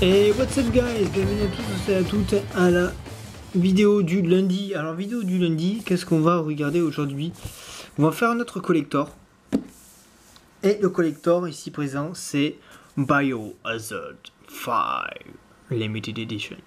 Et what's up guys, bienvenue à tous et à toutes à la vidéo du lundi. Alors vidéo du lundi, qu'est-ce qu'on va regarder aujourd'hui? On va faire notre collector. Et le collector ici présent c'est Biohazard 5 Limited Edition.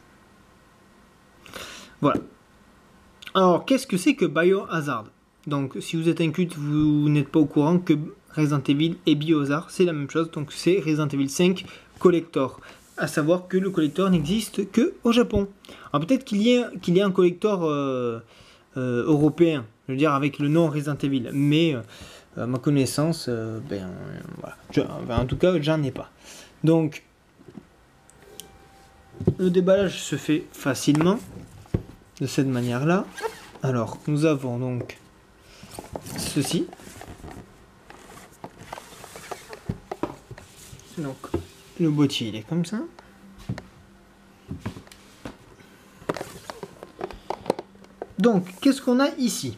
Voilà. Alors qu'est-ce que c'est que Biohazard? Donc si vous êtes inculte, vous n'êtes pas au courant que Resident Evil et Biohazard c'est la même chose. Donc c'est Resident Evil 5 Collector. À savoir que le collector n'existe que au Japon. Alors peut-être qu'il y a un collector européen, je veux dire avec le nom Resident Evil, mais à ma connaissance, voilà. En tout cas, j'en ai pas. Donc le déballage se fait facilement de cette manière-là. Alors nous avons donc ceci. Donc le boîtier il est comme ça. Donc qu'est-ce qu'on a ici?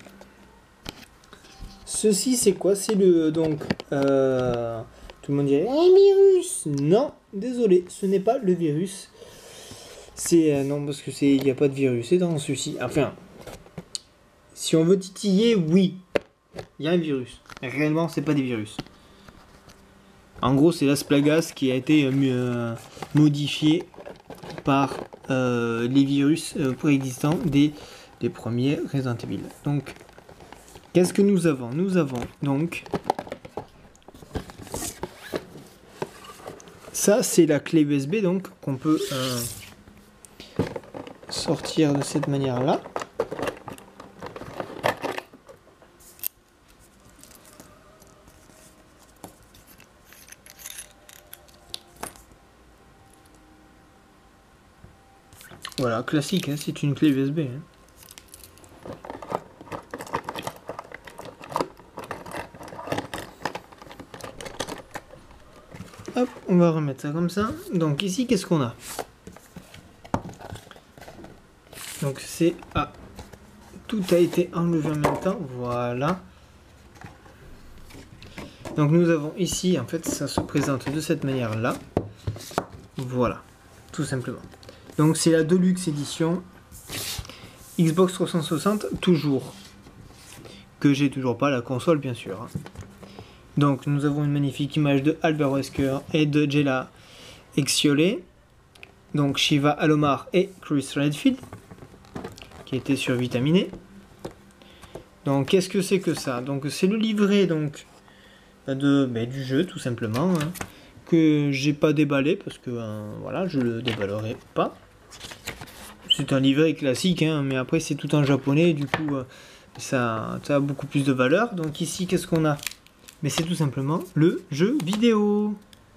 Ceci c'est quoi? C'est le tout le monde dirait un virus. Non, désolé, ce n'est pas le virus. C'est non parce que il n'y a pas de virus. C'est dans ceci. Enfin, si on veut titiller, oui, il y a un virus. Mais réellement, c'est pas des virus. En gros, c'est Las Plagas qui a été modifié par les virus préexistants des premiers Resident Evil. Donc, qu'est-ce que nous avons? Nous avons donc ça, c'est la clé USB donc qu'on peut sortir de cette manière-là. Voilà, classique, hein, c'est une clé USB. Hein. Hop, on va remettre ça comme ça. Donc ici, qu'est-ce qu'on a? Donc c'est... Ah, tout a été enlevé en même temps. Voilà. Donc nous avons ici, en fait, ça se présente de cette manière-là. Voilà, tout simplement. Donc c'est la Deluxe Edition Xbox 360 toujours. Que j'ai toujours pas la console bien sûr. Donc nous avons une magnifique image de Albert Wesker et de Jella Expiole. Donc Shiva Alomar et Chris Redfield. Qui était survitaminé. Donc qu'est-ce que c'est que ça? Donc c'est le livret donc du jeu tout simplement. Hein, que j'ai pas déballé parce que voilà, je le déballerai pas. C'est un livret classique, hein, mais après c'est tout en japonais, du coup ça a beaucoup plus de valeur. Donc ici, qu'est-ce qu'on a? Mais c'est tout simplement le jeu vidéo.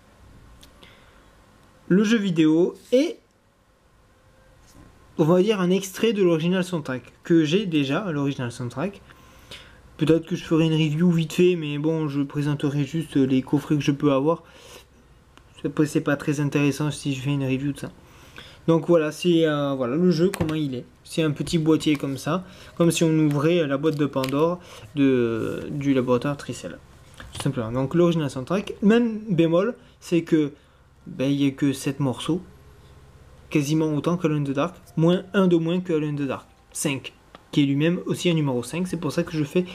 Le jeu vidéo et on va dire un extrait de l'original soundtrack que j'ai déjà, l'original soundtrack. Peut-être que je ferai une review vite fait, mais bon, je présenterai juste les coffrets que je peux avoir. C'est pas très intéressant si je fais une review de ça. Donc voilà, c'est voilà le jeu, comment il est. C'est un petit boîtier comme ça, comme si on ouvrait la boîte de Pandore du laboratoire Tricell. Tout simplement. Donc l'original soundtrack, même bémol, c'est que il n'y a que 7 morceaux, quasiment autant que Alone in the Dark, moins un de moins que Alone in the Dark, 5, qui est lui-même aussi un numéro 5. C'est pour ça que je fais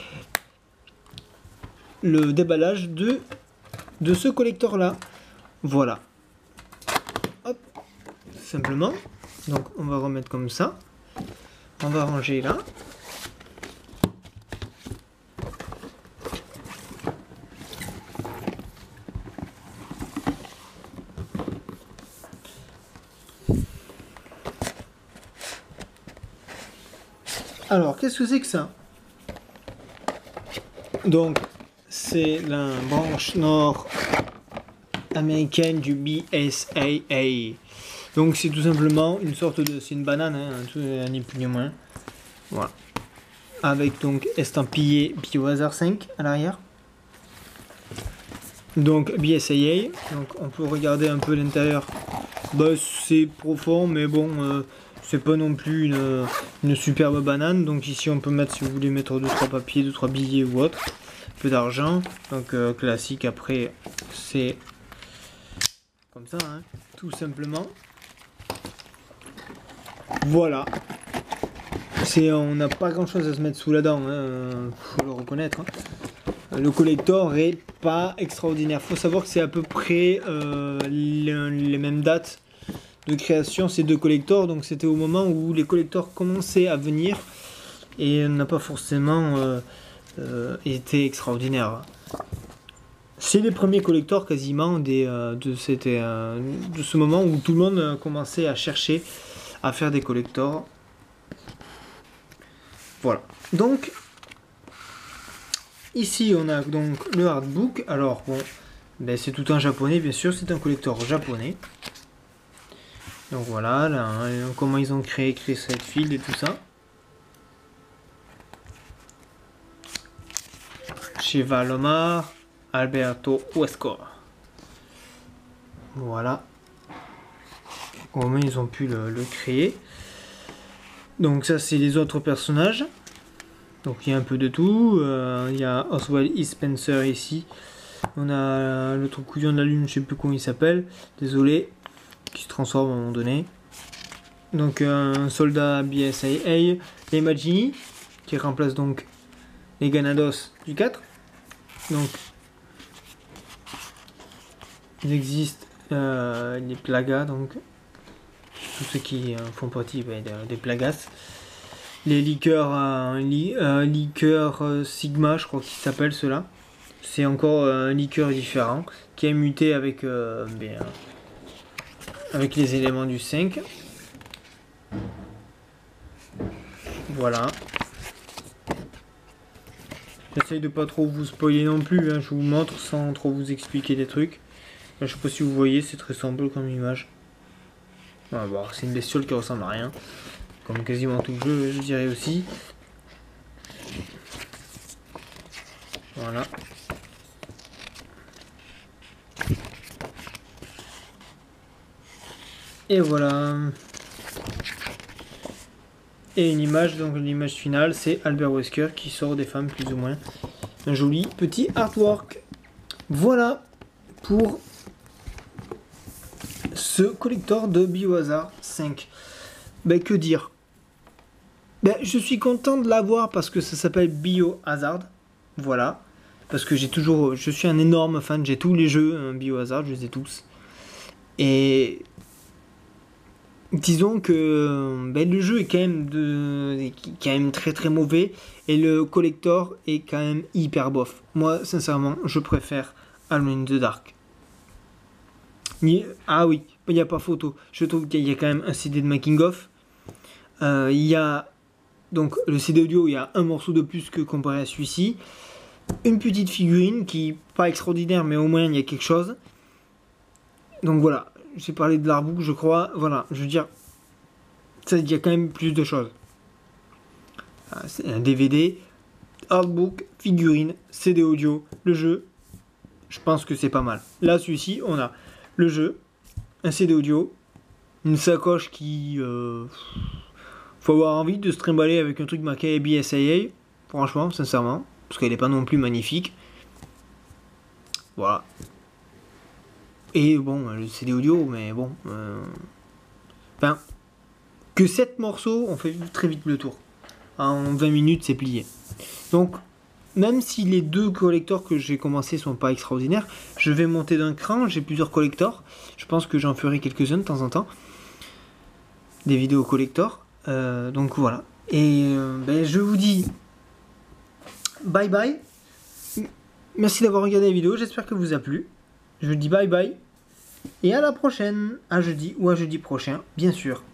le déballage de ce collector là. Voilà. Hop. Simplement, donc on va remettre comme ça, on va ranger là. Alors qu'est-ce que c'est que ça? Donc c'est la branche nord américaine du BSAA. Donc c'est tout simplement une sorte de... C'est une banane, hein, ni plus ni moins. Voilà. Avec donc estampillé Biohazard 5 à l'arrière. Donc BSAA. Donc on peut regarder un peu l'intérieur. Bah, c'est profond, mais bon, c'est pas non plus une superbe banane. Donc ici on peut mettre, si vous voulez mettre 2-3 papiers, 2-3 billets ou autre. Un peu d'argent. Donc classique, après c'est comme ça, hein, tout simplement. Voilà. On n'a pas grand chose à se mettre sous la dent, hein, faut le reconnaître. Hein. Le collector est pas extraordinaire. Faut savoir que c'est à peu près les mêmes dates de création, ces deux collectors. Donc c'était au moment où les collectors commençaient à venir et n'a pas forcément été extraordinaire. C'est les premiers collectors quasiment de ce moment où tout le monde commençait à chercher à faire des collectors. Voilà. Donc ici on a donc le artbook. Alors bon, ben, c'est tout en japonais bien sûr, c'est un collector japonais. Donc voilà, là, hein, comment ils ont créé Redfield et tout ça. Chez Valomar, Alberto Huesco. Voilà. Comment ils ont pu le créer. Donc ça c'est les autres personnages. Donc il y a un peu de tout. Il y a Oswald E. Spencer ici. On a l'autre couillon de la lune, je sais plus comment il s'appelle. Désolé. Qui se transforme à un moment donné. Donc un soldat BSAA. Les Magini. Qui remplace donc les Ganados du 4. Donc il existe les Plagas, donc tous ceux qui font partie des Plagas. Les liqueurs, Sigma, je crois qu'ils s'appellent ceux-là. C'est encore un liqueur différent qui est muté avec les éléments du 5. Voilà. J'essaye de pas trop vous spoiler non plus, hein. Je vous montre sans trop vous expliquer des trucs. Là, je sais pas si vous voyez, c'est très simple comme image. Ah, bon, c'est une bestiole qui ressemble à rien. Comme quasiment tout le jeu, je dirais aussi. Voilà. Et voilà. Et une image, donc l'image finale, c'est Albert Wesker qui sort des femmes plus ou moins. Un joli petit artwork. Voilà pour ce collector de Biohazard 5. Ben, que dire? Ben, je suis content de l'avoir parce que ça s'appelle Biohazard. Voilà. Parce que je suis un énorme fan, j'ai tous les jeux Biohazard, je les ai tous. Et disons que ben, le jeu est quand même très très mauvais et le collector est quand même hyper bof. Moi, sincèrement, je préfère Alone in the Dark. Ah oui, il n'y a pas photo. Je trouve qu'il y a quand même un CD de making of. Il y a donc le CD audio, il y a un morceau de plus que comparé à celui-ci. Une petite figurine qui pas extraordinaire, mais au moins il y a quelque chose. Donc voilà, j'ai parlé de l'artbook, je crois. Voilà, je veux dire, il y a quand même plus de choses. C'est un DVD, artbook, figurine, CD audio, le jeu. Je pense que c'est pas mal. Là, celui-ci, on a le jeu, un CD audio, une sacoche qui... faut avoir envie de se trimballer avec un truc marqué BSAA, franchement, sincèrement, parce qu'elle n'est pas non plus magnifique. Voilà. Et bon, le CD audio, mais bon... Enfin, que 7 morceaux, on fait très vite le tour. En 20 minutes, c'est plié. Donc, même si les deux collectors que j'ai commencé sont pas extraordinaires, je vais monter d'un cran, j'ai plusieurs collectors. Je pense que j'en ferai quelques-uns de temps en temps. Des vidéos collectors. Donc voilà. Et ben, je vous dis bye bye. Merci d'avoir regardé la vidéo, j'espère que vous a plu. Je vous dis bye bye. Et à la prochaine, à jeudi ou à jeudi prochain, bien sûr.